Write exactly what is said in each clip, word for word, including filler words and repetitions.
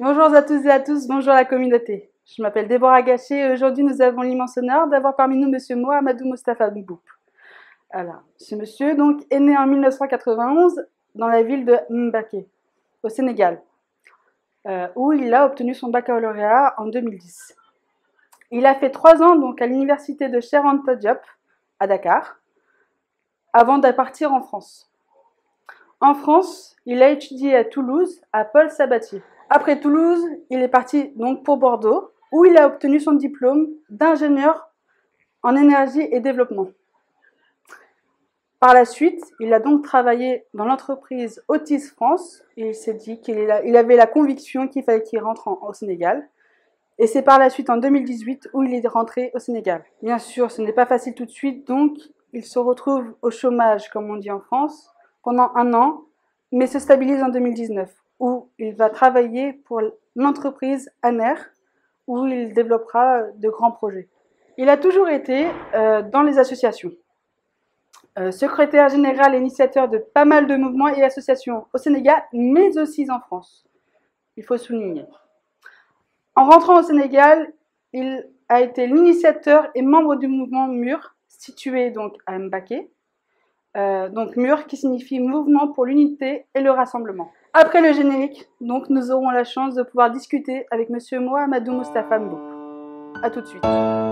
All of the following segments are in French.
Bonjour à tous et à tous, bonjour la communauté. Je m'appelle Déborah Gachet et aujourd'hui nous avons l'immense honneur d'avoir parmi nous Monsieur Mohamedou Moustapha Mboup. Alors, ce monsieur donc, est né en mille neuf cent quatre-vingt-onze dans la ville de Mbaké, au Sénégal, euh, où il a obtenu son baccalauréat en deux mille dix. Il a fait trois ans donc, à l'université de Cheikh Anta Diop, à Dakar, avant de partir en France. En France, il a étudié à Toulouse, à Paul Sabatier. Après Toulouse, il est parti donc pour Bordeaux, où il a obtenu son diplôme d'ingénieur en énergie et développement. Par la suite, il a donc travaillé dans l'entreprise Otis France, et il s'est dit qu'il avait la conviction qu'il fallait qu'il rentre en, au Sénégal. Et c'est par la suite, en deux mille dix-huit, où il est rentré au Sénégal. Bien sûr, ce n'est pas facile tout de suite, donc il se retrouve au chômage, comme on dit en France, pendant un an, mais se stabilise en deux mille dix-neuf, où il va travailler pour l'entreprise Aner, où il développera de grands projets. Il a toujours été euh, dans les associations. Euh, secrétaire général et initiateur de pas mal de mouvements et associations au Sénégal, mais aussi en France. Il faut souligner. En rentrant au Sénégal, il a été l'initiateur et membre du mouvement MUR, situé donc à Mbaké. Euh, donc MUR qui signifie Mouvement pour l'unité et le rassemblement. Après le générique, donc nous aurons la chance de pouvoir discuter avec Monsieur Mohamedou Moustapha Mboup. A tout de suite.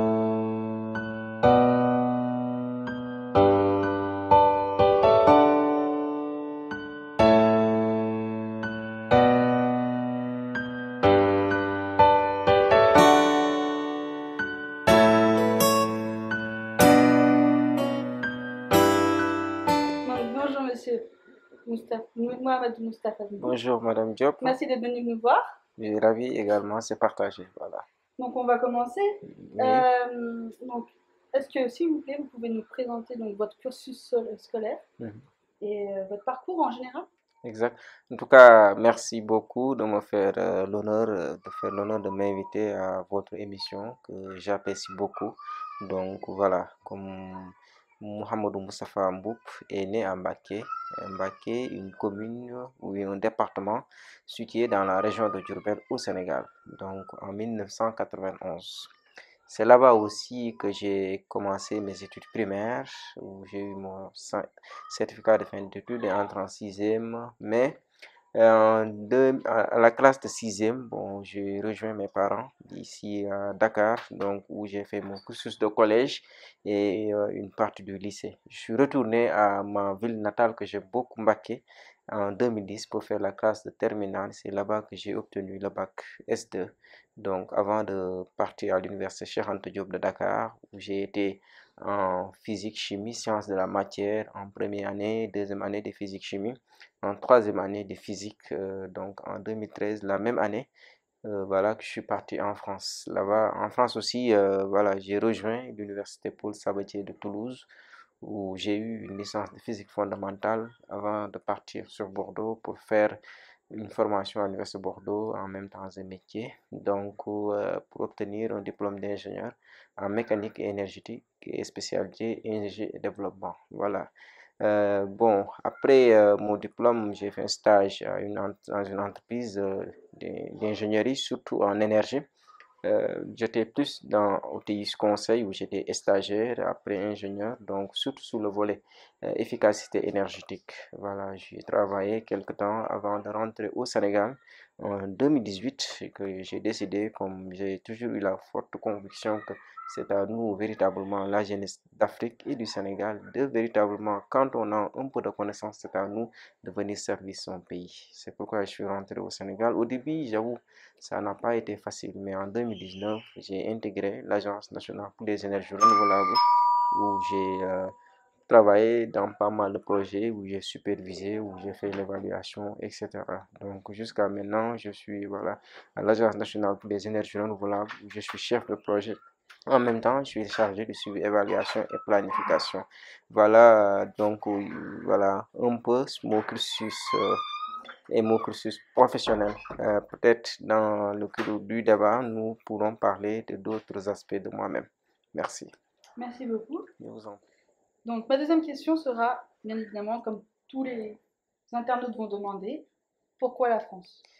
Bonjour Monsieur Moustapha, Mohamedou Moustapha Mboup. Bonjour Madame Diop. Merci d'être venu nous voir. Je suis ravi également, c'est partagé. Voilà. Donc on va commencer. Oui. Euh, donc, est-ce que s'il vous plaît, vous pouvez nous présenter donc, votre cursus scolaire mm-hmm. et euh, votre parcours en général? Exact. En tout cas, merci beaucoup de me faire euh, l'honneur de faire l'honneur de m'inviter à votre émission que j'apprécie beaucoup. Donc voilà, comme Mohamedou Moustapha Mboup est né à Mbaké, Mbaké, une commune ou un département situé dans la région de Diourbel au Sénégal, donc en mille neuf cent quatre-vingt-onze. C'est là-bas aussi que j'ai commencé mes études primaires, où j'ai eu mon certificat de fin d'études et entré en sixième. Mais euh, de, à la classe de sixième, bon, j'ai rejoint mes parents ici à Dakar, donc où j'ai fait mon cursus de collège et euh, une partie du lycée. Je suis retourné à ma ville natale que j'ai beaucoup Mbaké en deux mille dix pour faire la classe de terminale. C'est là-bas que j'ai obtenu le bac S deux. Donc, avant de partir à l'université Cheikh Anta Diop de Dakar, où j'ai été en physique, chimie, sciences de la matière, en première année, deuxième année de physique, chimie, en troisième année de physique, euh, donc en deux mille treize, la même année, euh, voilà que je suis parti en France. Là-bas, en France aussi, euh, voilà, j'ai rejoint l'université Paul Sabatier de Toulouse, où j'ai eu une licence de physique fondamentale avant de partir sur Bordeaux pour faire une formation à l'Université de Bordeaux en même temps un métier, donc euh, pour obtenir un diplôme d'ingénieur en mécanique et énergétique et spécialité énergie et développement. Voilà. Euh, bon, après euh, mon diplôme, j'ai fait un stage à une, dans une entreprise euh, d'ingénierie, surtout en énergie. Euh, j'étais plus dans O T I S Conseil où j'étais stagiaire, après ingénieur, donc surtout sous le volet euh, efficacité énergétique. Voilà, j'ai travaillé quelque temps avant de rentrer au Sénégal en deux mille dix-huit et que j'ai décidé, comme j'ai toujours eu la forte conviction que c'est à nous véritablement, la jeunesse d'Afrique et du Sénégal, de véritablement, quand on a un peu de connaissances, c'est à nous de venir servir son pays. C'est pourquoi je suis rentré au Sénégal. Au début, j'avoue, ça n'a pas été facile, mais en deux mille dix-neuf, j'ai intégré l'Agence nationale pour les énergies renouvelables, où j'ai euh, travaillé dans pas mal de projets, où j'ai supervisé, où j'ai fait l'évaluation, et cetera. Donc jusqu'à maintenant, je suis voilà, à l'Agence nationale pour les énergies renouvelables, où je suis chef de projet. En même temps, je suis chargé de suivi, évaluation et planification. Voilà, donc voilà un peu mon cursus euh, et mon cursus professionnel. Euh, Peut-être dans le cadre du débat, nous pourrons parler de d'autres aspects de moi-même. Merci. Merci beaucoup. Je vous en prie. Donc, ma deuxième question sera, bien évidemment, comme tous les internautes vont demander, pourquoi la France?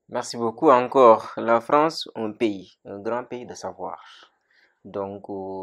Merci beaucoup encore. La France, un pays, un grand pays de savoir. Donc,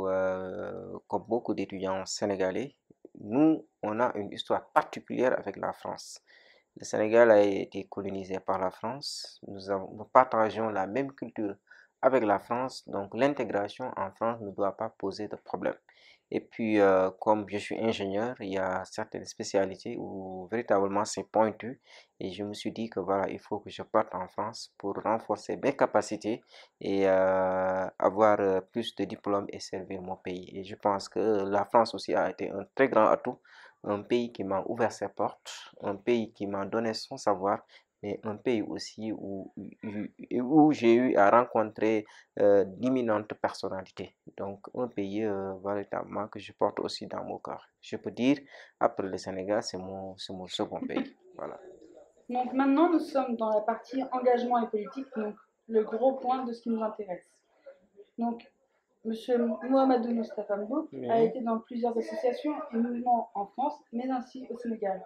euh, comme beaucoup d'étudiants sénégalais, nous, on a une histoire particulière avec la France. Le Sénégal a été colonisé par la France. Nous, avons, nous partageons la même culture avec la France. Donc, l'intégration en France ne doit pas poser de problème. Et puis, euh, comme je suis ingénieur, il y a certaines spécialités où véritablement c'est pointu. Et je me suis dit que voilà, il faut que je parte en France pour renforcer mes capacités et euh, avoir euh, plus de diplômes et servir mon pays. Et je pense que la France aussi a été un très grand atout, un pays qui m'a ouvert ses portes, un pays qui m'a donné son savoir, mais un pays aussi où, où, où j'ai eu à rencontrer euh, d'imminentes personnalités. Donc un pays euh, véritablement que je porte aussi dans mon cœur. Je peux dire, après le Sénégal, c'est mon, c'est mon second pays. Voilà. Donc maintenant, nous sommes dans la partie engagement et politique, donc le gros point de ce qui nous intéresse. Donc, Monsieur Mohamedou Moustapha Mboup a Oui. été dans plusieurs associations et mouvements en France, mais ainsi au Sénégal.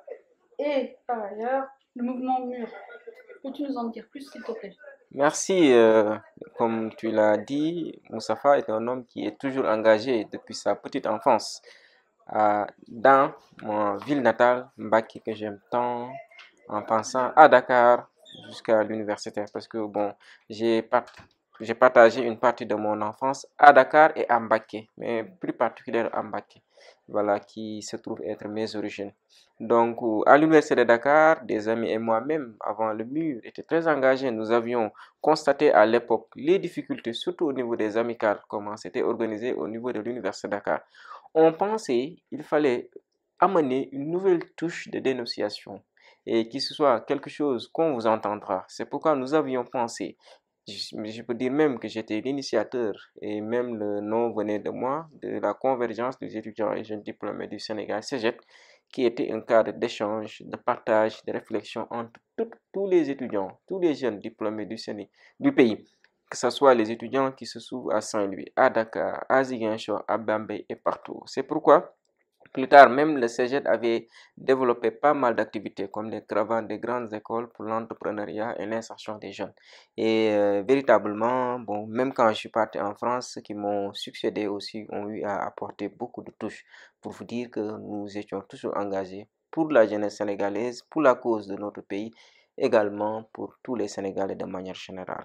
Et par ailleurs, le mouvement MUR. Peux-tu nous en dire plus, s'il te plaît? Merci. Euh, comme tu l'as dit, Moustapha est un homme qui est toujours engagé depuis sa petite enfance euh, dans ma ville natale, Mbacké, que j'aime tant, en pensant à Dakar jusqu'à l'université. Parce que bon, j'ai part- j'ai partagé une partie de mon enfance à Dakar et à Mbacké, mais plus particulièrement à Mbacké, voilà, qui se trouve être mes origines. Donc, euh, à l'université de Dakar, des amis et moi-même, avant le mur, étaient très engagés. Nous avions constaté à l'époque les difficultés, surtout au niveau des amicales, comment c'était organisé au niveau de l'université de Dakar. On pensait qu'il fallait amener une nouvelle touche de dénonciation et que ce soit quelque chose qu'on vous entendra. C'est pourquoi nous avions pensé, je, je peux dire même que j'étais l'initiateur et même le nom venait de moi, de la convergence des étudiants et jeunes diplômés du Sénégal, CEGEP, qui était un cadre d'échange, de partage, de réflexion entre tout- tous les étudiants, tous les jeunes diplômés du, Séné- du pays, que ce soit les étudiants qui se trouvent à Saint-Louis, à Dakar, à Ziguinchor, à Bambey et partout. C'est pourquoi plus tard, même le CEGED avait développé pas mal d'activités comme les caravanes des grandes écoles pour l'entrepreneuriat et l'insertion des jeunes. Et euh, véritablement, bon, même quand je suis parti en France, ceux qui m'ont succédé aussi ont eu à apporter beaucoup de touches pour vous dire que nous étions toujours engagés pour la jeunesse sénégalaise, pour la cause de notre pays, également pour tous les Sénégalais de manière générale.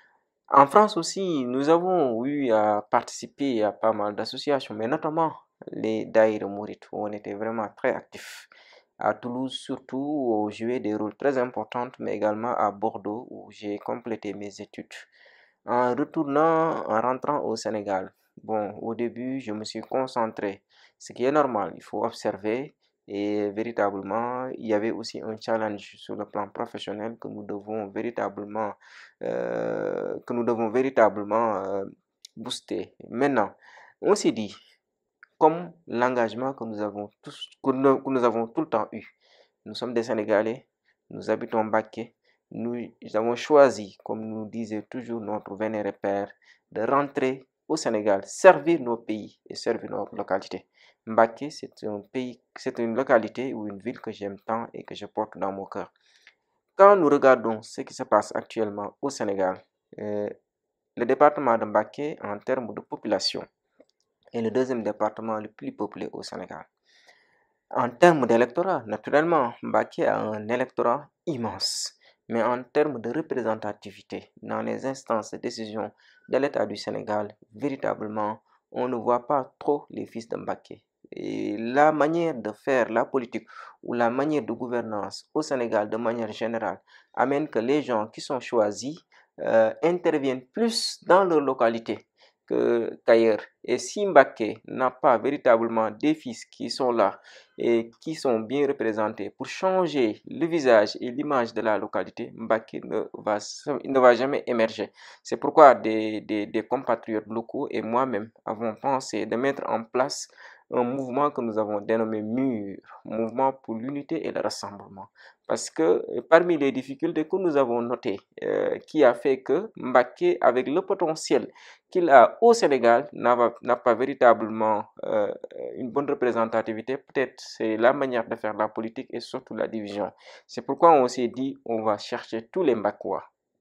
En France aussi, nous avons eu à participer à pas mal d'associations, mais notamment les Daïra Mourites, où on était vraiment très actifs. À Toulouse, surtout, où j'ai joué des rôles très importants, mais également à Bordeaux, où j'ai complété mes études. En retournant, en rentrant au Sénégal, bon, au début, je me suis concentré, ce qui est normal, il faut observer. Et véritablement, il y avait aussi un challenge sur le plan professionnel que nous devons véritablement, euh, que nous devons véritablement euh, booster. Maintenant, on s'est dit, comme l'engagement que nous avons tous, que nous, que nous avons tout le temps eu, nous sommes des Sénégalais, nous habitons Baké, nous avons choisi, comme nous disait toujours notre vénéré père, de rentrer au Sénégal, servir nos pays et servir notre localité. Mbaké, c'est un pays, c'est une localité ou une ville que j'aime tant et que je porte dans mon cœur. Quand nous regardons ce qui se passe actuellement au Sénégal, euh, le département de Mbaké, en termes de population, est le deuxième département le plus peuplé au Sénégal. En termes d'électorat, naturellement, Mbaké a un électorat immense. Mais en termes de représentativité dans les instances de décision de l'État du Sénégal, véritablement, on ne voit pas trop les fils de Mbaké. Et la manière de faire la politique ou la manière de gouvernance au Sénégal de manière générale amène que les gens qui sont choisis euh, interviennent plus dans leur localité que, qu'ailleurs. Et si Mbaké n'a pas véritablement des fils qui sont là et qui sont bien représentés pour changer le visage et l'image de la localité, Mbaké ne va, ne va jamais émerger. C'est pourquoi des, des, des compatriotes locaux et moi-même avons pensé de mettre en place un mouvement que nous avons dénommé MUR, Mouvement pour l'unité et le rassemblement. Parce que parmi les difficultés que nous avons notées, euh, qui a fait que Mbaké, avec le potentiel qu'il a au Sénégal, n'a, n'a pas véritablement euh, une bonne représentativité, peut-être c'est la manière de faire la politique et surtout la division. C'est pourquoi on s'est dit, on va chercher tous les Mbakois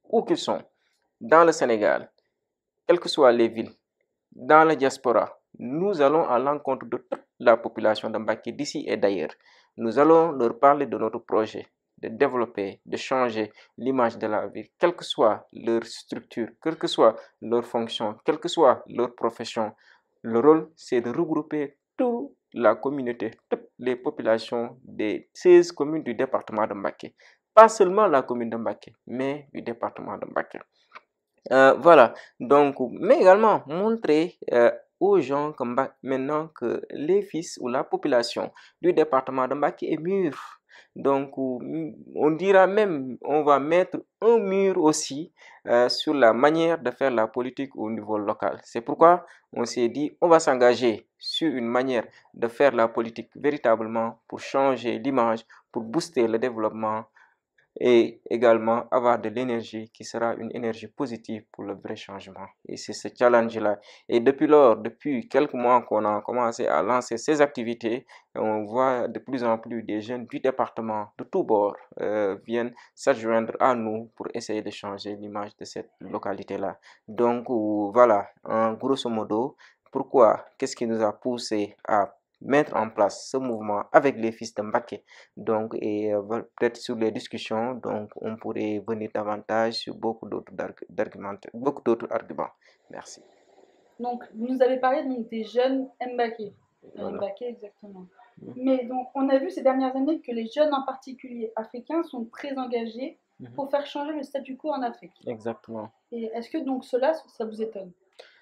où qu'ils sont, dans le Sénégal, quelles que soient les villes, dans la diaspora, nous allons à l'encontre de toute la population de Mbacké d'ici et d'ailleurs. Nous allons leur parler de notre projet, de développer, de changer l'image de la ville, quelle que soit leur structure, quelle que soit leur fonction, quelle que soit leur profession. Le rôle, c'est de regrouper toute la communauté, toutes les populations des seize communes du département de Mbacké. Pas seulement la commune de Mbacké, mais du département de Mbacké. Euh, voilà, donc, mais également montrer euh, aux gens que Mba- maintenant que les fils ou la population du département de Mbacké est mûre. Donc, euh, on dira même, on va mettre un mur aussi euh, sur la manière de faire la politique au niveau local. C'est pourquoi on s'est dit, on va s'engager sur une manière de faire la politique véritablement pour changer l'image, pour booster le développement et également avoir de l'énergie qui sera une énergie positive pour le vrai changement. Et c'est ce challenge-là. Et depuis lors, depuis quelques mois qu'on a commencé à lancer ces activités, on voit de plus en plus des jeunes du département de tous bords euh, viennent s'adjoindre à nous pour essayer de changer l'image de cette localité-là. Donc euh, voilà, en grosso modo, pourquoi, qu'est-ce qui nous a poussé à mettre en place ce mouvement avec les fils de Mbacké. Donc, et euh, peut-être sur les discussions, donc on pourrait venir davantage sur beaucoup d'autres arguments, beaucoup d'autres arguments. Merci. Donc, vous nous avez parlé donc, des jeunes Mbacké. Voilà. Mbacké, exactement. Mmh. Mais donc, on a vu ces dernières années que les jeunes en particulier africains sont très engagés mmh. pour faire changer le statu quo en Afrique. Exactement. Et est-ce que donc cela, ça vous étonne?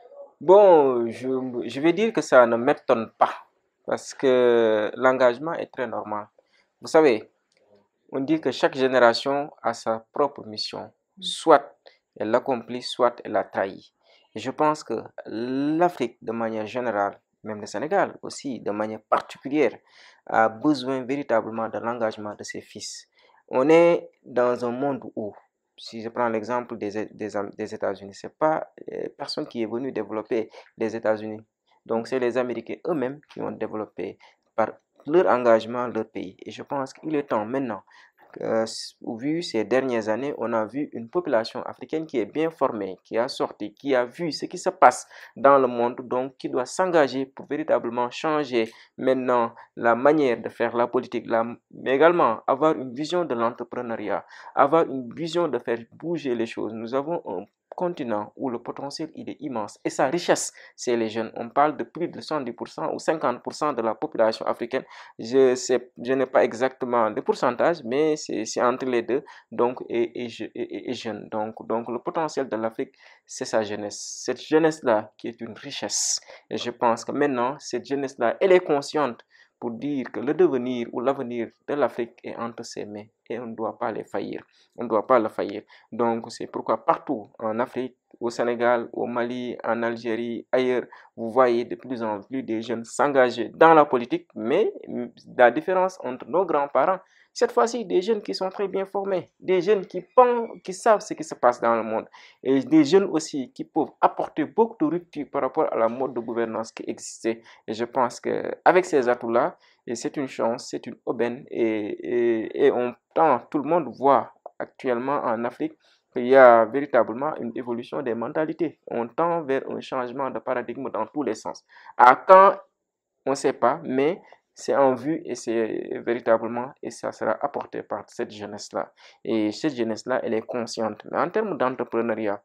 Bon, je, je vais dire que ça ne m'étonne pas parce que l'engagement est très normal. Vous savez, on dit que chaque génération a sa propre mission. Soit elle l'accomplit, soit elle la trahit. Et je pense que l'Afrique, de manière générale, même le Sénégal aussi, de manière particulière, a besoin véritablement de l'engagement de ses fils. On est dans un monde où, si je prends l'exemple des, des, des États-Unis, ce n'est pas euh, personne qui est venu développer les États-Unis. Donc, c'est les Américains eux-mêmes qui ont développé par leur engagement, leur pays. Et je pense qu'il est temps maintenant, euh, vu ces dernières années, on a vu une population africaine qui est bien formée, qui a sorti, qui a vu ce qui se passe dans le monde, donc qui doit s'engager pour véritablement changer maintenant la manière de faire la politique, la, mais également avoir une vision de l'entrepreneuriat, avoir une vision de faire bouger les choses. Nous avons un continent où le potentiel il est immense et sa richesse, c'est les jeunes. On parle de plus de soixante-dix pour cent ou cinquante pour cent de la population africaine. Je sais, je n'ai pas exactement le pourcentage, mais c'est entre les deux, donc et, et, et, et jeune. Donc, donc le potentiel de l'Afrique, c'est sa jeunesse. Cette jeunesse-là qui est une richesse. Et je pense que maintenant, cette jeunesse-là, elle est consciente pour dire que le devenir ou l'avenir de l'Afrique est entre ses mains et on ne doit pas les faillir. On ne doit pas le faillir. Donc, c'est pourquoi partout en Afrique, au Sénégal, au Mali, en Algérie, ailleurs, vous voyez de plus en plus des jeunes s'engager dans la politique, mais la différence entre nos grands-parents, cette fois-ci, des jeunes qui sont très bien formés, des jeunes qui pensent, qui savent ce qui se passe dans le monde, et des jeunes aussi qui peuvent apporter beaucoup de rupture par rapport à la mode de gouvernance qui existait. Et je pense qu'avec ces atouts-là, c'est une chance, c'est une aubaine, et, et, et on tend, tout le monde voit actuellement en Afrique qu'il y a véritablement une évolution des mentalités. On tend vers un changement de paradigme dans tous les sens. À quand, on ne sait pas, mais c'est en vue et c'est véritablement, et ça sera apporté par cette jeunesse-là. Et cette jeunesse-là, elle est consciente. Mais en termes d'entrepreneuriat,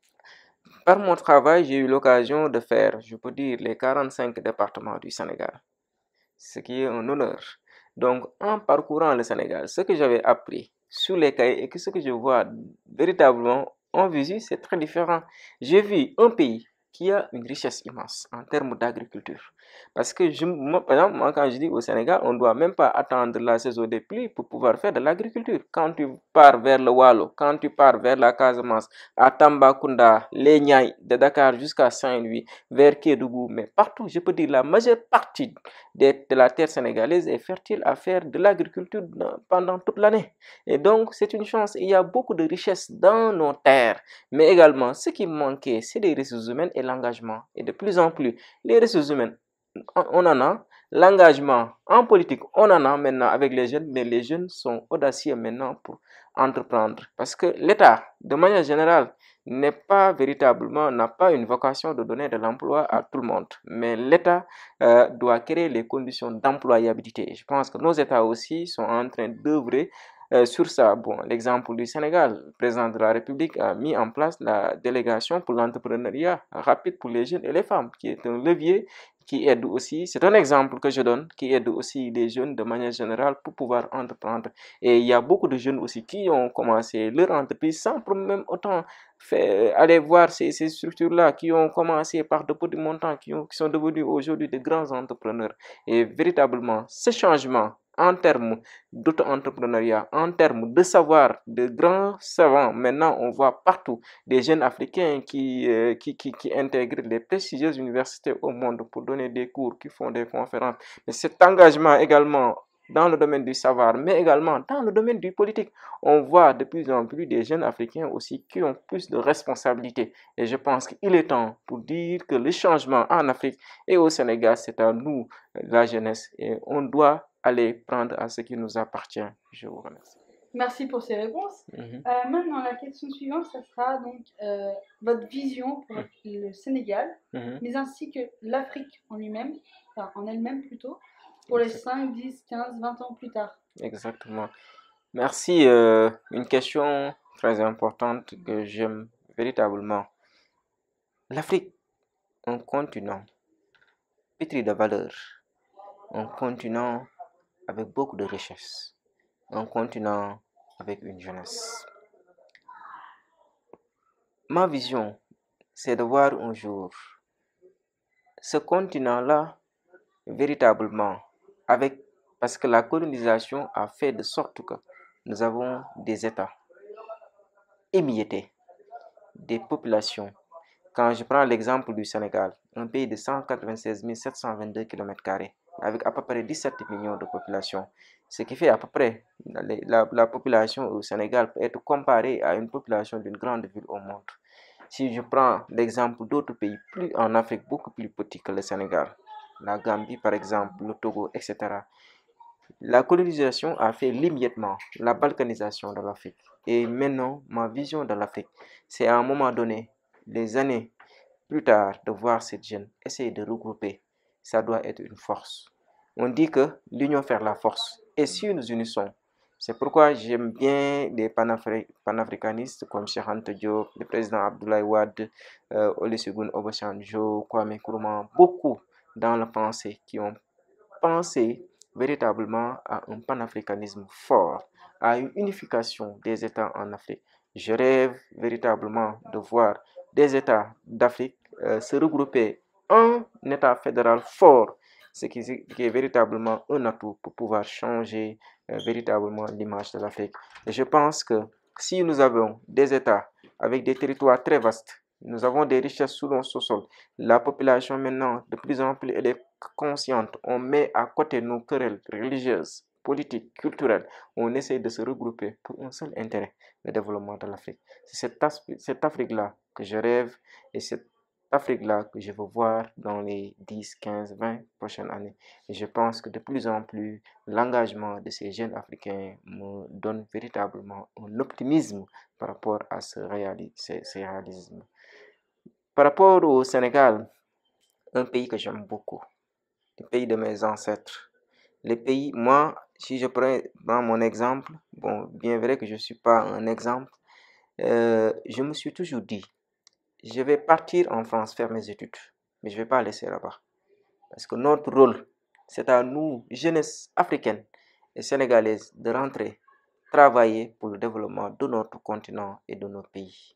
par mon travail, j'ai eu l'occasion de faire, je peux dire, les quarante-cinq départements du Sénégal, ce qui est un honneur. Donc, en parcourant le Sénégal, ce que j'avais appris sur les cahiers et que ce que je vois véritablement en visu, c'est très différent. J'ai vu un pays qui a une richesse immense en termes d'agriculture. Parce que, je, moi, par exemple, moi, quand je dis au Sénégal, on ne doit même pas attendre la saison des pluies pour pouvoir faire de l'agriculture. Quand tu pars vers le Walo, quand tu pars vers la Casamance, à Tambacounda, les Niayes, de Dakar jusqu'à Saint-Louis, vers Kédougou, mais partout, je peux dire la majeure partie de, de la terre sénégalaise est fertile à faire de l'agriculture pendant toute l'année. Et donc, c'est une chance. Il y a beaucoup de richesses dans nos terres. Mais également, ce qui manquait, c'est les ressources humaines et l'engagement. Et de plus en plus, les ressources humaines, on en a, L'engagement en politique, on en a maintenant avec les jeunes, mais les jeunes sont audacieux maintenant pour entreprendre. Parce que l'État, de manière générale, n'est pas véritablement, n'a pas une vocation de donner de l'emploi à tout le monde. Mais l'État euh, doit créer les conditions d'employabilité. Je pense que nos États aussi sont en train d'œuvrer euh, sur ça. Bon, l'exemple du Sénégal, le président de la République a mis en place la délégation pour l'entrepreneuriat rapide pour les jeunes et les femmes, qui est un levier qui aide aussi, c'est un exemple que je donne, qui aide aussi les jeunes de manière générale pour pouvoir entreprendre. Et il y a beaucoup de jeunes aussi qui ont commencé leur entreprise sans même autant faire, aller voir ces, ces structures-là, qui ont commencé par de petits montants, qui, ont, qui sont devenus aujourd'hui de grands entrepreneurs. Et véritablement, ce changement en termes d'auto-entrepreneuriat, en termes de savoir, de grands savants, maintenant on voit partout des jeunes africains qui, euh, qui, qui, qui intègrent les prestigieuses universités au monde pour donner des cours, qui font des conférences. Mais cet engagement également dans le domaine du savoir, mais également dans le domaine du politique, on voit de plus en plus des jeunes africains aussi qui ont plus de responsabilités. Et je pense qu'il est temps pour dire que le changement en Afrique et au Sénégal, c'est à nous, la jeunesse, et on doit aller prendre à ce qui nous appartient. Je vous remercie. Merci pour ces réponses. Mhm. Euh, maintenant, la question suivante, ça sera donc euh, votre vision pour le Sénégal, Mhm. mais ainsi que l'Afrique en lui-même, enfin en elle-même plutôt, pour les cinq, dix, quinze, vingt ans plus tard. Exactement. Merci. Euh, une question très importante que j'aime véritablement. L'Afrique, un continent pétri de valeurs, un continent avec beaucoup de richesses, un continent avec une jeunesse. Ma vision, c'est de voir un jour ce continent-là véritablement avec, parce que la colonisation a fait de sorte que nous avons des États émiettés, des populations. Quand je prends l'exemple du Sénégal, un pays de cent quatre-vingt-seize mille sept cent vingt-deux kilomètres carrés, avec à peu près dix-sept millions de population, ce qui fait à peu près la, la, la population au Sénégal peut être comparée à une population d'une grande ville au monde. Si je prends l'exemple d'autres pays plus en Afrique, beaucoup plus petits que le Sénégal, la Gambie par exemple, le Togo, et cetera. La colonisation a fait l'émiettement, la balkanisation de l'Afrique. Et maintenant, ma vision de l'Afrique, c'est à un moment donné, des années plus tard, de voir cette jeune essayer de regrouper. Ça doit être une force. On dit que l'union fait la force. Et si nous unissons, c'est pourquoi j'aime bien les panafricanistes comme Cheikh Anta Diop, le président Abdoulaye Wade, euh, Olusegun Obasanjo, Kwame Nkrumah, beaucoup dans la pensée qui ont pensé véritablement à un panafricanisme fort, à une unification des États en Afrique. Je rêve véritablement de voir des États d'Afrique euh, se regrouper en un État fédéral fort, ce qui, qui est véritablement un atout pour pouvoir changer euh, véritablement l'image de l'Afrique. Et je pense que si nous avons des États avec des territoires très vastes, nous avons des richesses sous nos sous-sols. La population maintenant, de plus en plus, elle est consciente. On met à côté nos querelles religieuses, politiques, culturelles. On essaie de se regrouper pour un seul intérêt, le développement de l'Afrique. C'est cette, cette Afrique-là que je rêve et cette Afrique-là que je veux voir dans les dix, quinze, vingt prochaines années. Et je pense que de plus en plus, l'engagement de ces jeunes Africains me donne véritablement un optimisme par rapport à ce, réali ce, ce réalisme. Par rapport au Sénégal, un pays que j'aime beaucoup, le pays de mes ancêtres. Les pays, moi, si je prends, prends mon exemple, bon, bien vrai que je ne suis pas un exemple, euh, je me suis toujours dit, je vais partir en France faire mes études, mais je ne vais pas laisser là-bas. Parce que notre rôle, c'est à nous, jeunesse africaine et sénégalaise, de rentrer, travailler pour le développement de notre continent et de nos pays.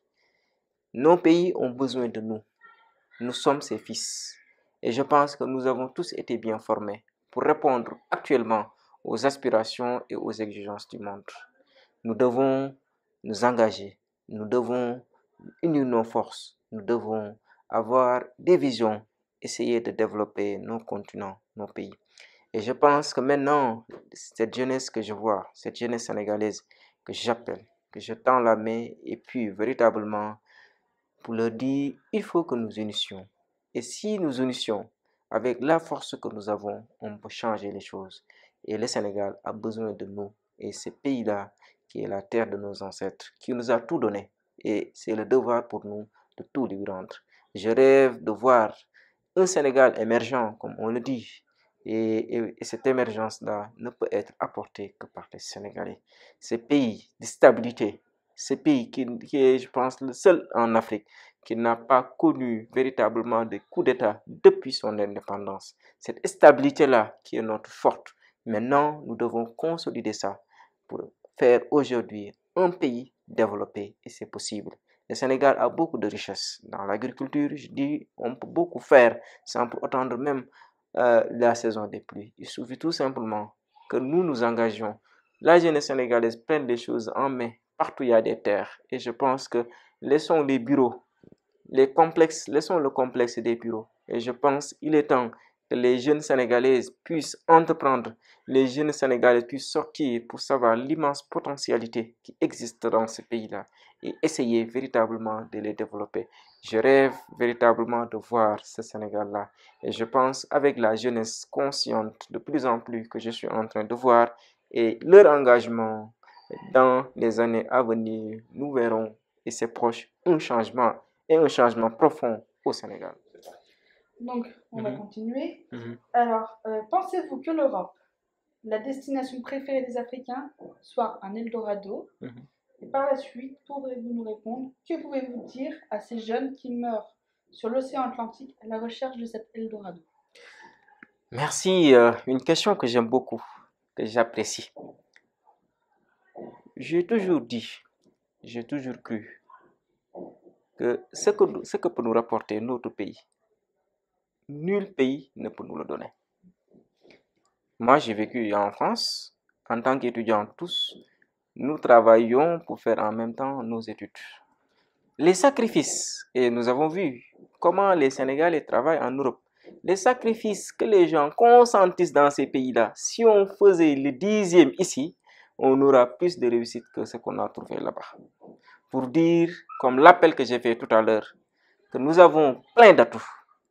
Nos pays ont besoin de nous. Nous sommes ses fils. Et je pense que nous avons tous été bien formés pour répondre actuellement aux aspirations et aux exigences du monde. Nous devons nous engager, nous devons unir nos forces, nous devons avoir des visions, essayer de développer nos continents, nos pays. Et je pense que maintenant, cette jeunesse que je vois, cette jeunesse sénégalaise que j'appelle, que je tends la main et puis véritablement pour leur dire, il faut que nous unissions. Et si nous unissions avec la force que nous avons, on peut changer les choses. Et le Sénégal a besoin de nous. Et ce pays-là, qui est la terre de nos ancêtres, qui nous a tout donné. Et c'est le devoir pour nous de tout lui rendre. Je rêve de voir un Sénégal émergent, comme on le dit. Et, et, et cette émergence-là ne peut être apportée que par les Sénégalais. Ce pays de stabilité, ce pays qui, qui est, je pense, le seul en Afrique qui n'a pas connu véritablement de coup d'État depuis son indépendance. Cette stabilité-là qui est notre forte. Maintenant, nous devons consolider ça pour faire aujourd'hui un pays développé et c'est possible. Le Sénégal a beaucoup de richesses. Dans l'agriculture, je dis, on peut beaucoup faire sans pour attendre même euh, la saison des pluies. Il suffit tout simplement que nous nous engagions. La jeunesse sénégalaise prenne les choses en main. Partout il y a des terres. Et je pense que laissons les bureaux, les complexes, laissons le complexe des bureaux. Et je pense qu'il est temps que les jeunes Sénégalaises puissent entreprendre, les jeunes Sénégalais puissent sortir pour savoir l'immense potentialité qui existe dans ce pays-là et essayer véritablement de les développer. Je rêve véritablement de voir ce Sénégal-là et je pense avec la jeunesse consciente de plus en plus que je suis en train de voir et leur engagement dans les années à venir, nous verrons et c'est proche un changement et un changement profond au Sénégal. Donc, on Mhm. va continuer. Mhm. Alors, euh, pensez-vous que l'Europe, la destination préférée des Africains, soit un Eldorado? Mhm. Et par la suite, pourrez-vous nous répondre, que pouvez-vous dire à ces jeunes qui meurent sur l'océan Atlantique à la recherche de cet Eldorado? Merci. Euh, une question que j'aime beaucoup, que j'apprécie. J'ai toujours dit, j'ai toujours cru que ce que, ce que peut nous rapporter notre pays, nul pays ne peut nous le donner. Moi, j'ai vécu en France. En tant qu'étudiants tous, nous travaillions pour faire en même temps nos études. Les sacrifices, et nous avons vu comment les Sénégalais travaillent en Europe, les sacrifices que les gens consentissent dans ces pays-là, si on faisait le dixième ici, on aura plus de réussite que ce qu'on a trouvé là-bas. Pour dire, comme l'appel que j'ai fait tout à l'heure, que nous avons plein d'atouts,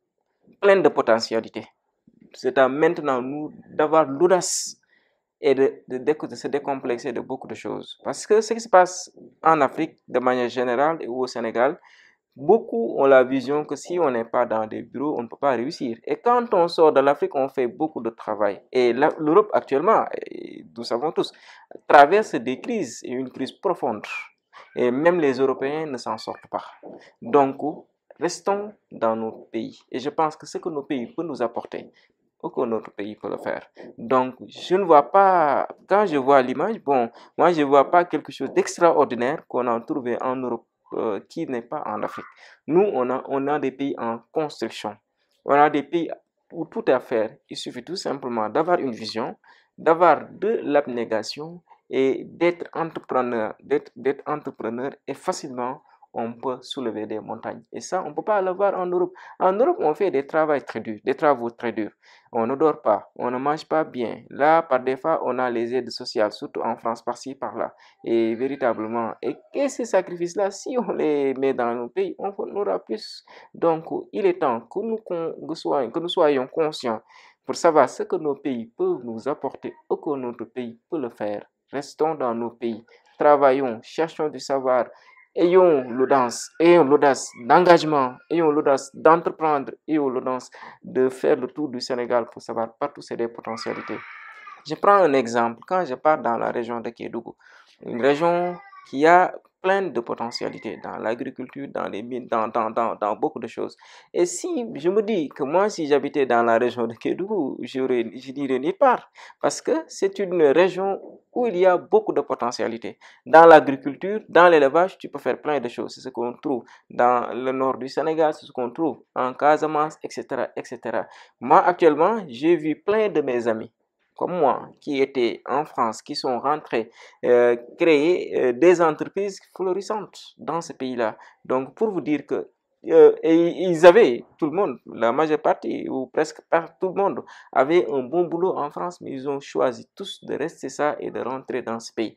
plein de potentialités. C'est à maintenant nous d'avoir l'audace et de, de, de se décomplexer de beaucoup de choses. Parce que ce qui se passe en Afrique, de manière générale, et au Sénégal, beaucoup ont la vision que si on n'est pas dans des bureaux, on ne peut pas réussir. Et quand on sort de l'Afrique, on fait beaucoup de travail. Et l'Europe actuellement, nous savons tous, traverse des crises et une crise profonde. Et même les Européens ne s'en sortent pas. Donc, restons dans notre pays. Et je pense que ce que nos pays peuvent nous apporter, aucun autre pays peut le faire. Donc, je ne vois pas, quand je vois l'image, bon, moi je ne vois pas quelque chose d'extraordinaire qu'on a trouvé en Europe euh, qui n'est pas en Afrique. Nous, on a, on a des pays en construction. On a des pays où tout est à faire. Il suffit tout simplement d'avoir une vision, d'avoir de l'abnégation et d'être entrepreneur, d'être, d'être entrepreneur et facilement on peut soulever des montagnes. Et ça, on ne peut pas l'avoir en Europe. En Europe, on fait des travaux très durs, des travaux très durs. On ne dort pas, on ne mange pas bien. Là, par des fois, on a les aides sociales, surtout en France, par-ci, par-là. Et véritablement, et, et ces sacrifices-là, si on les met dans nos pays, on aura plus. Donc, il est temps que nous, que soyons, que nous soyons conscients pour savoir ce que nos pays peuvent nous apporter ou que notre pays peut le faire. Restons dans nos pays, travaillons, cherchons du savoir. Ayons l'audace, ayons l'audace d'engagement, ayons l'audace d'entreprendre, ayons l'audace de faire le tour du Sénégal pour savoir partout c'est des potentialités. Je prends un exemple, quand je pars dans la région de Kédougou, une région qui a plein de potentialités dans l'agriculture, dans les mines, dans, dans, dans, dans beaucoup de choses. Et si je me dis que moi, si j'habitais dans la région de Kédougou, je n'irais nulle part. Parce que c'est une région où il y a beaucoup de potentialités. Dans l'agriculture, dans l'élevage, tu peux faire plein de choses. C'est ce qu'on trouve dans le nord du Sénégal, c'est ce qu'on trouve en Casamance, et cetera, et cetera. Moi, actuellement, j'ai vu plein de mes amis comme moi, qui étaient en France, qui sont rentrés, euh, créer euh, des entreprises florissantes dans ce pays-là. Donc, pour vous dire que euh, et ils avaient, tout le monde, la majeure partie, ou presque tout le monde, avait un bon boulot en France, mais ils ont choisi tous de rester ça et de rentrer dans ce pays.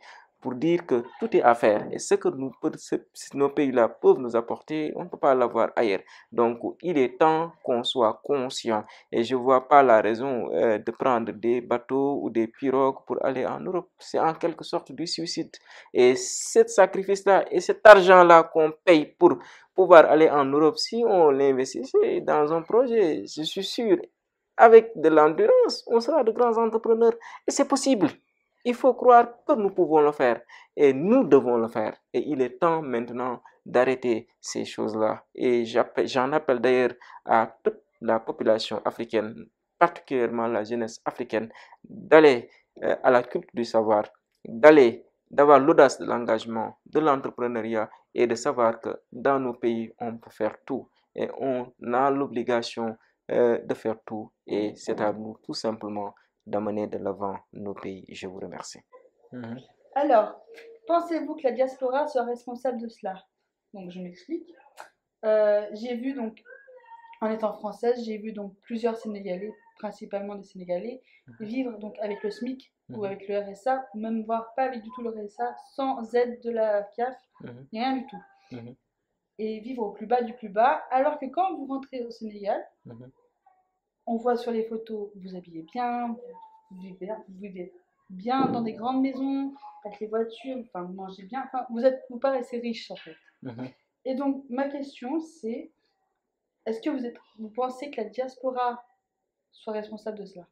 pour dire que tout est à faire. Et ce que nous, ce, nos pays-là peuvent nous apporter, on ne peut pas l'avoir ailleurs. Donc, il est temps qu'on soit conscient. Et je ne vois pas la raison euh, de prendre des bateaux ou des pirogues pour aller en Europe. C'est en quelque sorte du suicide. Et ce sacrifice-là et cet argent-là qu'on paye pour pouvoir aller en Europe, si on l'investissait dans un projet, je suis sûr, avec de l'endurance, on sera de grands entrepreneurs. Et c'est possible. Il faut croire que nous pouvons le faire. Et nous devons le faire. Et il est temps maintenant d'arrêter ces choses-là. Et j'en appelle d'ailleurs à toute la population africaine, particulièrement la jeunesse africaine, d'aller euh, à la culture du savoir, d'aller, d'avoir l'audace de l'engagement, de l'entrepreneuriat et de savoir que dans nos pays, on peut faire tout. Et on a l'obligation euh, de faire tout. Et c'est à nous tout simplement d'amener de l'avant nos pays. Je vous remercie. Mmh. Alors, pensez-vous que la diaspora soit responsable de cela? Donc, je m'explique. Euh, j'ai vu donc, en étant française, j'ai vu donc plusieurs Sénégalais, principalement des Sénégalais, mmh. vivre donc avec le SMIC mmh. ou avec le R S A, ou même voire pas avec du tout le R S A, sans aide de la C A F, mmh. rien du tout. Mmh. Et vivre au plus bas du plus bas, alors que quand vous rentrez au Sénégal, mmh. on voit sur les photos, vous habillez bien, vous vivez, vous vivez bien dans des grandes maisons, avec les voitures, enfin vous mangez bien, enfin vous êtes, vous paraissez riche en fait. Mmh. Et donc ma question c'est, est-ce que vous êtes, vous pensez que la diaspora soit responsable de cela?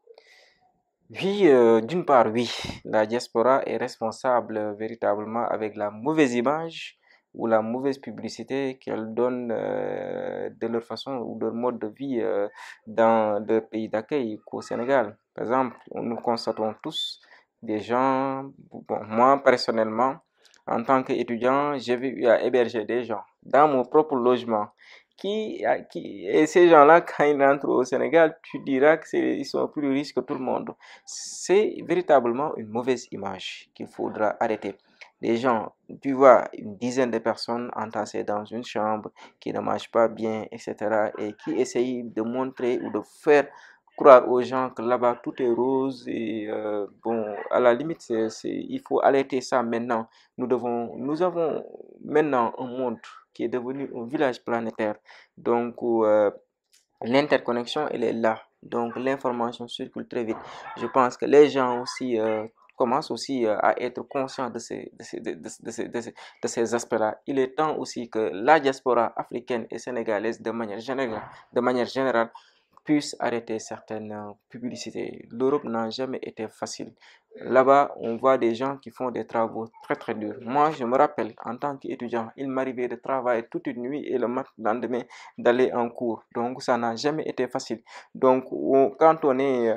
Oui, euh, d'une part, oui, la diaspora est responsable euh, véritablement avec la mauvaise image ou la mauvaise publicité qu'elle donne euh, de leur façon ou de leur mode de vie euh, dans leur pays d'accueil qu'au Sénégal. Par exemple, nous constatons tous des gens, bon, moi personnellement, en tant qu'étudiant, j'ai eu à héberger des gens dans mon propre logement. Qui, qui, et ces gens-là, quand ils rentrent au Sénégal, tu diras qu'ils sont plus riches que tout le monde. C'est véritablement une mauvaise image qu'il faudra arrêter. Les gens, tu vois, une dizaine de personnes entassées dans une chambre, qui ne mangent pas bien, et cetera, et qui essayent de montrer ou de faire croire aux gens que là-bas tout est rose et euh, bon, à la limite, c'est, c'est, il faut arrêter ça maintenant. Nous devons, nous avons maintenant un monde qui est devenu un village planétaire. Donc, euh, l'interconnexion, elle est là. Donc, l'information circule très vite. Je pense que les gens aussi euh, commencent aussi euh, à être conscients de ces, de ces, de, de, de ces, de ces, de ces aspects-là. Il est temps aussi que la diaspora africaine et sénégalaise, de manière générale, de manière générale puisse arrêter certaines publicités. L'Europe n'a jamais été facile. Là-bas, on voit des gens qui font des travaux très très durs. Moi, je me rappelle, en tant qu'étudiant, il m'arrivait de travailler toute une nuit et le lendemain d'aller en cours. Donc, ça n'a jamais été facile. Donc, quand on est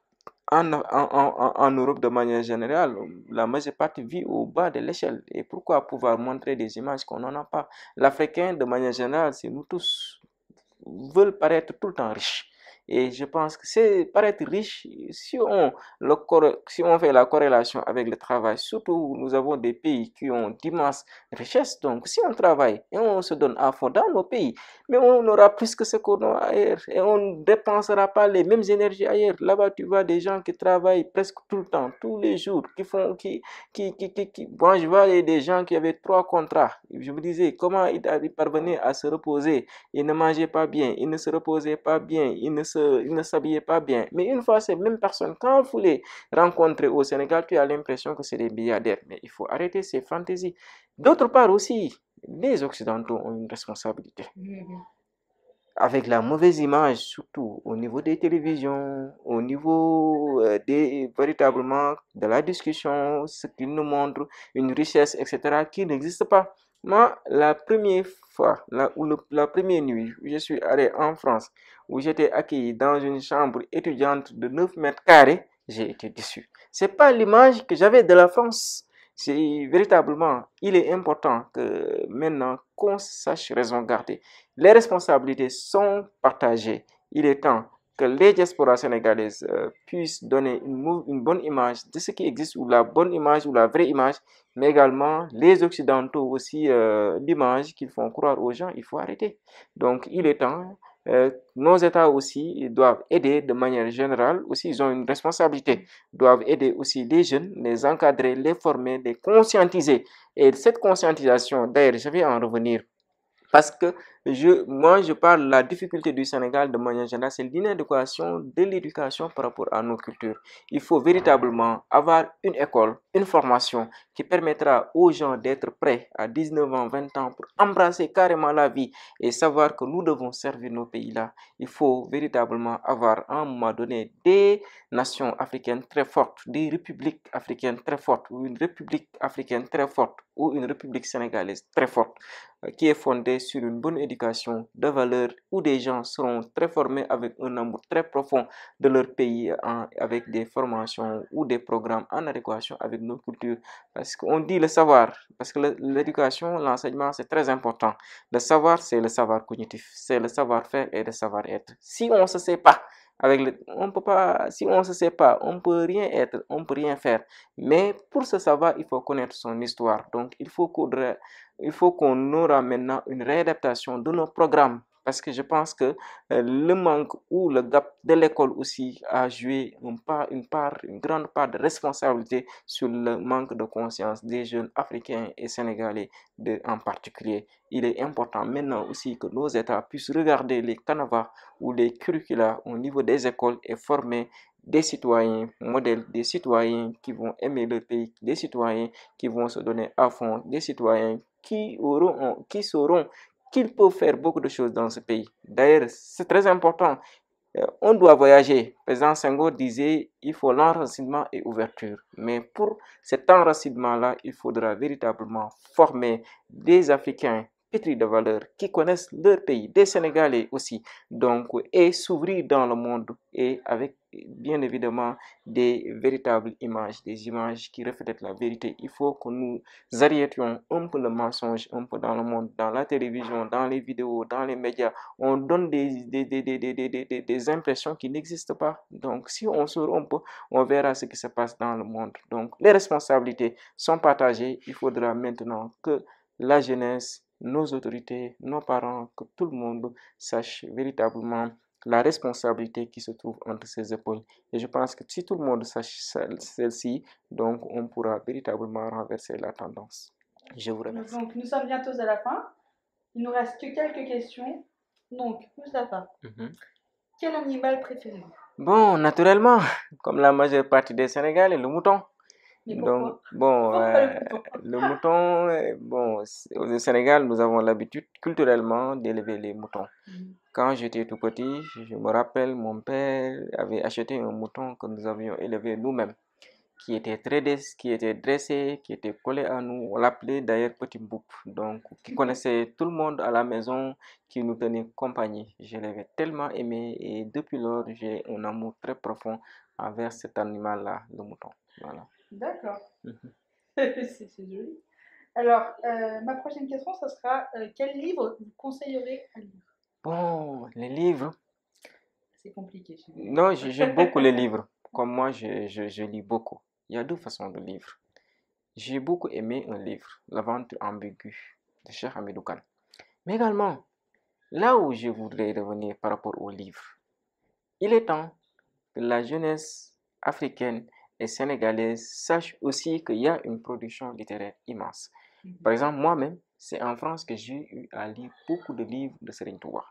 en, en, en, en Europe de manière générale, la majeure partie vit au bas de l'échelle. Et pourquoi pouvoir montrer des images qu'on n'en a pas? L'Africain, de manière générale, c'est nous tous, veulent paraître tout le temps riches. Et je pense que c'est paraître riche, si on, le, si on fait la corrélation avec le travail, surtout nous avons des pays qui ont d'immenses richesses. Donc si on travaille et on se donne à fond dans nos pays, mais on aura plus que ce qu'on a ailleurs et on ne dépensera pas les mêmes énergies ailleurs. Là-bas, tu vois des gens qui travaillent presque tout le temps, tous les jours, qui font, qui, qui, qui, qui, qui... Moi, je vois des gens qui avaient trois contrats. Je me disais, comment ils parvenaient à se reposer? Ils ne mangeaient pas bien, ils ne se reposaient pas bien, ils ne se ils ne s'habillaient pas bien. Mais une fois ces mêmes personnes, quand vous les rencontrez au Sénégal, tu as l'impression que c'est des milliardaires. Mais il faut arrêter ces fantaisies. D'autre part aussi, les Occidentaux ont une responsabilité. Mmh. Avec la mauvaise image, surtout au niveau des télévisions, au niveau euh, des, véritablement de la discussion, ce qu'ils nous montrent, une richesse, et cetera, qui n'existe pas. Moi, la première fois, la, ou le, la première nuit, je suis allé en France, où j'étais accueilli dans une chambre étudiante de neuf mètres carrés, j'ai été déçu. C'est pas l'image que j'avais de la France. C'est véritablement, il est important que maintenant qu'on sache raison garder. Les responsabilités sont partagées. Il est temps que les diasporas sénégalaises euh, puissent donner une, une bonne image de ce qui existe, ou la bonne image ou la vraie image, mais également les Occidentaux aussi, euh, l'image qu'ils font croire aux gens, il faut arrêter. Donc il est temps Euh, nos États aussi ils doivent aider de manière générale, aussi ils ont une responsabilité, doivent aider aussi les jeunes, les encadrer, les former, les conscientiser. Et cette conscientisation, d'ailleurs, je vais en revenir parce que je, moi, je parle de la difficulté du Sénégal de manière générale, c'est l'inadéquation de l'éducation par rapport à nos cultures. Il faut véritablement avoir une école, une formation qui permettra aux gens d'être prêts à dix-neuf ans, vingt ans pour embrasser carrément la vie et savoir que nous devons servir nos pays-là. Il faut véritablement avoir à un moment donné des nations africaines très fortes, des républiques africaines très fortes, ou une république africaine très forte, ou une république sénégalaise très forte, qui est fondée sur une bonne éducation de valeurs où des gens seront très formés avec un amour très profond de leur pays en, avec des formations ou des programmes en adéquation avec nos cultures. Parce qu'on dit le savoir, parce que l'éducation, l'enseignement, c'est très important. Le savoir, c'est le savoir cognitif, c'est le savoir-faire et le savoir-être. Si on ne se sait pas, avec le, on peut pas, si on ne se sait pas, on ne peut rien être, on ne peut rien faire. Mais pour ce savoir, il faut connaître son histoire. Donc, il faut qu'on il faut qu'on aura maintenant une réadaptation de nos programmes parce que je pense que euh, le manque ou le gap de l'école aussi a joué un pas, une part, une grande part de responsabilité sur le manque de conscience des jeunes africains et sénégalais de, en particulier. Il est important maintenant aussi que nos États puissent regarder les canevas ou les curricula au niveau des écoles et former des citoyens modèles, des citoyens qui vont aimer leur pays, des citoyens qui vont se donner à fond, des citoyens qui, auront, qui sauront qu'ils peuvent faire beaucoup de choses dans ce pays. D'ailleurs, c'est très important. Euh, on doit voyager. Le président Senghor disait il faut l'enracinement et ouverture. Mais pour cet enracinement-là, il faudra véritablement former des Africains pétris de valeurs, qui connaissent leur pays, des Sénégalais aussi, donc, et s'ouvrir dans le monde et avec bien évidemment des véritables images, des images qui reflètent la vérité. Il faut que nous arrêtions un peu le mensonge, un peu dans le monde, dans la télévision, dans les vidéos, dans les médias. On donne des, des, des, des, des, des, des impressions qui n'existent pas. Donc, si on sort un peu, on verra ce qui se passe dans le monde. Donc, les responsabilités sont partagées. Il faudra maintenant que la jeunesse, nos autorités, nos parents, que tout le monde sache véritablement la responsabilité qui se trouve entre ses épaules. Et je pense que si tout le monde sache celle-ci, donc on pourra véritablement renverser la tendance. Je vous remercie. Donc, nous sommes bientôt à la fin. Il nous reste que quelques questions. Donc, Moustapha, mm-hmm. Quel animal préférez-vous? Bon, naturellement, comme la majeure partie des Sénégalais, le mouton. Mais pourquoi? Donc, bon, euh, le mouton, euh, bon, au Sénégal, nous avons l'habitude culturellement d'élever les moutons. Mm. Quand j'étais tout petit, je me rappelle, mon père avait acheté un mouton que nous avions élevé nous-mêmes, qui était très qui était dressé, qui était collé à nous. On l'appelait d'ailleurs Petit Mboup, donc qui connaissait tout le monde à la maison, qui nous tenait compagnie. Je l'avais tellement aimé et depuis lors, j'ai un amour très profond envers cet animal-là, le mouton. Voilà. D'accord. Mm-hmm. C'est joli. Alors, euh, ma prochaine question, ce sera euh, quel livre vous conseillerez à lire? Bon, les livres. C'est compliqué. Non, j'aime beaucoup les livres. Comme moi, je, je, je lis beaucoup. Il y a deux façons de lire. J'ai beaucoup aimé un livre, L'aventure ambiguë de Cheikh Hamidou Kane. Mais également, là où je voudrais revenir par rapport au livre, il est temps que la jeunesse africaine et sénégalaise sache aussi qu'il y a une production littéraire immense. Par exemple, moi-même, c'est en France que j'ai eu à lire beaucoup de livres de Serigne Touba.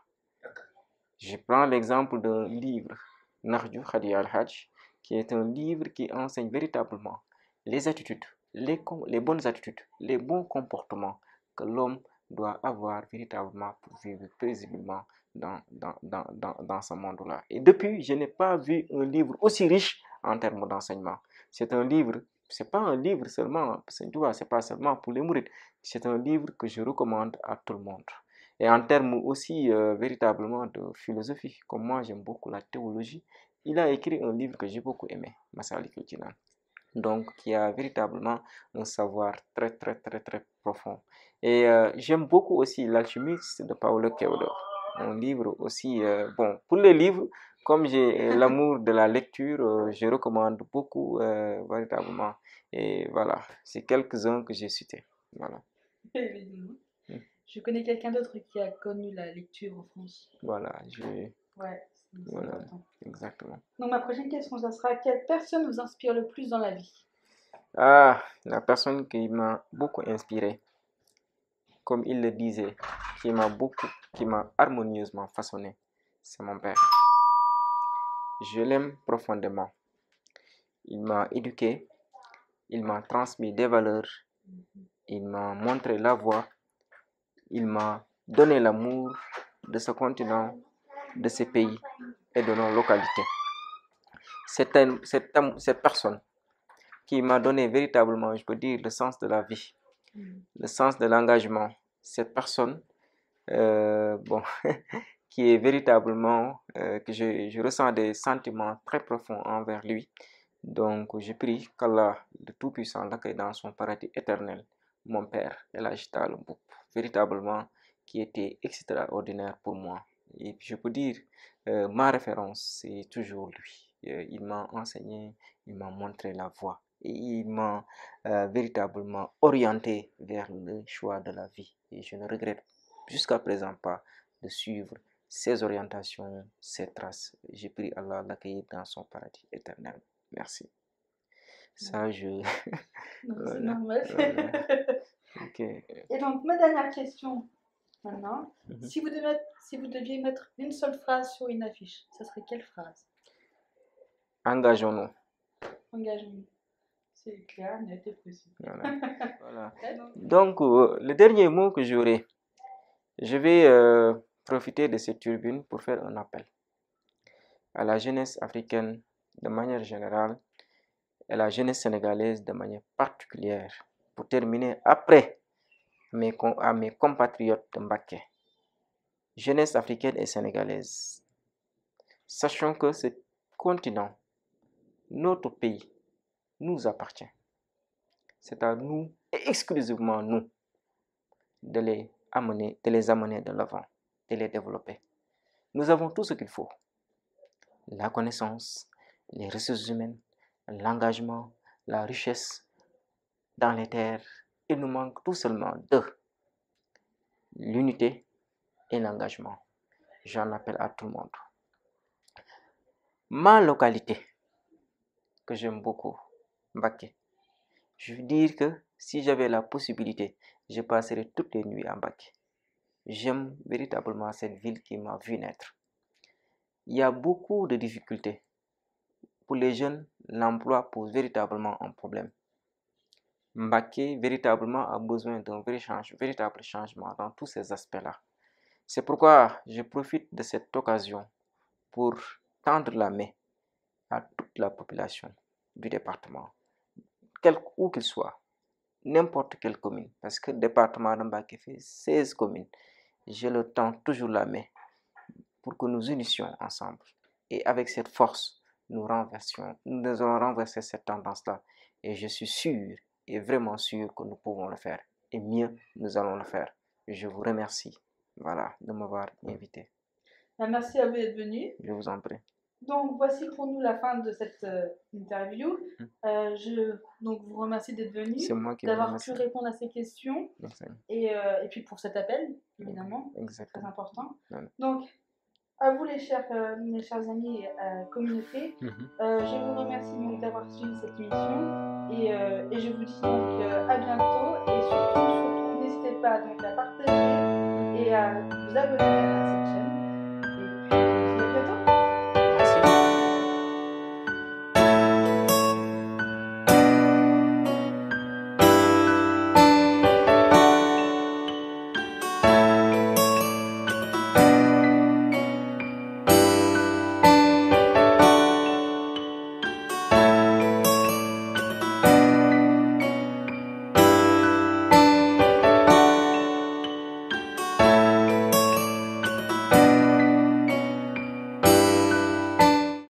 Je prends l'exemple d'un livre, Nahju Khadi al-Hajj, qui est un livre qui enseigne véritablement les attitudes, les, les bonnes attitudes, les bons comportements que l'homme doit avoir véritablement pour vivre paisiblement dans, dans, dans, dans, dans ce monde-là. Et depuis, je n'ai pas vu un livre aussi riche en termes d'enseignement. C'est un livre, c'est pas un livre seulement, c'est pas seulement pour les mourides, c'est un livre que je recommande à tout le monde. Et en termes aussi euh, véritablement de philosophie, comme moi j'aime beaucoup la théologie, il a écrit un livre que j'ai beaucoup aimé, Massalikul Jinan. Donc qui a véritablement un savoir très très très très profond. Et euh, j'aime beaucoup aussi L'Alchimiste de Paulo Coelho, un livre aussi, euh, bon, pour les livres, comme j'ai l'amour de la lecture, euh, je recommande beaucoup euh, véritablement. Et voilà, c'est quelques-uns que j'ai cités. Voilà. je connais quelqu'un d'autre qui a connu la lecture en France. Voilà, je... Ouais, c'est Voilà, important. exactement. Donc ma prochaine question, ça sera quelle personne vous inspire le plus dans la vie? Ah, la personne qui m'a beaucoup inspiré, comme il le disait, qui m'a beaucoup, qui m'a harmonieusement façonné, c'est mon père. Je l'aime profondément. Il m'a éduqué, il m'a transmis des valeurs, il m'a montré la voie, il m'a donné l'amour de ce continent, de ce pays et de nos localités. C'est un, cette, cette personne qui m'a donné véritablement, je peux dire, le sens de la vie, le sens de l'engagement. Cette personne, euh, bon, qui est véritablement, euh, que je, je ressens des sentiments très profonds envers lui. Donc, je prie qu'Allah, le Tout-Puissant, l'accueille dans son paradis éternel, mon père, El Hadji Talla Mboup, véritablement, qui était extraordinaire pour moi. Et puis, je peux dire, euh, ma référence, c'est toujours lui. Euh, il m'a enseigné, il m'a montré la voie. Et il m'a euh, véritablement orienté vers le choix de la vie. Et je ne regrette jusqu'à présent pas de suivre ses orientations, ses traces. J'ai pris Allah l'accueillir dans son paradis éternel. Merci. Ça, je... Non, voilà, c'est normal. voilà. Okay. Et donc, ma dernière question maintenant. Mm-hmm. Si vous, deviez, si vous deviez mettre une seule phrase sur une affiche, ce serait quelle phrase? Engageons-nous. Engageons-nous. C'est clair, net et précis. Voilà. Voilà. Donc, euh, le dernier mot que j'aurai, je vais euh, profiter de cette tribune pour faire un appel à la jeunesse africaine de manière générale et à la jeunesse sénégalaise de manière particulière pour terminer après mes, à mes compatriotes de Mbacké. Jeunesse africaine et sénégalaise, sachons que ce continent, notre pays, nous appartient. C'est à nous et exclusivement nous de les amener, de les amener de l'avant, de les développer. Nous avons tout ce qu'il faut. La connaissance, les ressources humaines, l'engagement, la richesse dans les terres. Il nous manque tout seulement deux. L'unité et l'engagement. J'en appelle à tout le monde. Ma localité, que j'aime beaucoup, Mbacké, je veux dire que si j'avais la possibilité, je passerais toutes les nuits à Mbacké. J'aime véritablement cette ville qui m'a vu naître. Il y a beaucoup de difficultés. Pour les jeunes, l'emploi pose véritablement un problème. Mbacké, véritablement, a besoin d'un véritable changement dans tous ces aspects-là. C'est pourquoi je profite de cette occasion pour tendre la main à toute la population du département, quel où qu'il soit, n'importe quelle commune, parce que le département de Mbacké fait seize communes. Je leur tends toujours la main pour que nous unissions ensemble. Et avec cette force, nous renversions, nous allons renverser cette tendance-là. Et je suis sûr, et vraiment sûr que nous pouvons le faire. Et mieux, nous allons le faire. Je vous remercie, voilà, de m'avoir invité. Merci à vous d'être venu. Je vous en prie. Donc, voici pour nous la fin de cette euh, interview. Mmh. Euh, je donc, vous remercie d'être venu, C'est moi qui d'avoir pu répondre à ces questions. Et, euh, et puis pour cet appel, évidemment. Exactement. Très important. Voilà. Donc, à vous les chers, euh, mes chers amis et euh, communauté, mmh. euh, je vous remercie donc d'avoir suivi cette émission. Et, euh, et je vous dis donc euh, à bientôt. Et surtout, surtout, n'hésitez pas donc à partager et à vous abonner à cette chaîne. Et puis,